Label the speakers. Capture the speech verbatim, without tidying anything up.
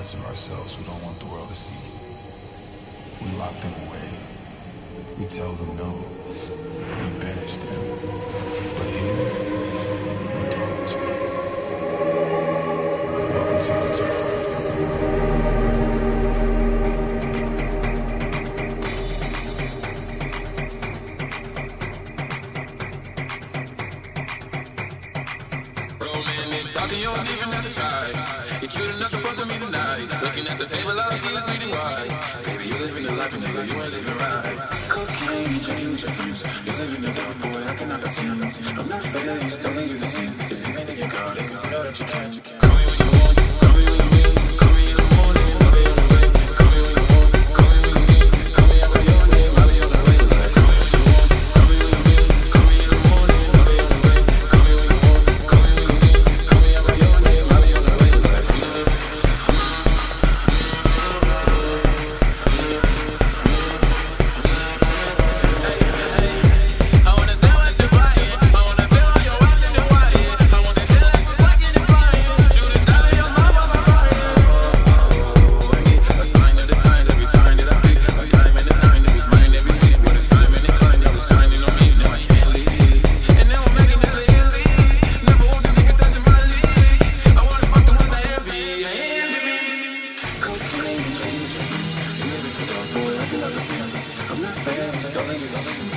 Speaker 1: parts of ourselves we don't want the world to see. We lock them away. We tell them no. We banish them. But here, we don't. Welcome to Montero.
Speaker 2: Talking, you don't even have to try. You're cute enough to fuck with me tonight. Looking at the table, all I see is bleeding white. Baby, you living the life, and nigga, you ain't living right. Cocaine, you drinking with your friends. You living the dark, boy, I cannot pretend. I'm not fair, you still leave you the same. If you ain't in your car, then you know that you can. Call me when you want, call me when you need. Call me in the morning, I'll be on the way. Call me when you want, call me when you need. Call me out by your name, I'll be on the way. Like, call me when you want, call me when you need. Call me in the morning, I'll be on the way. Call me when you want, call me when you need. I'm not fair, I'm still in you.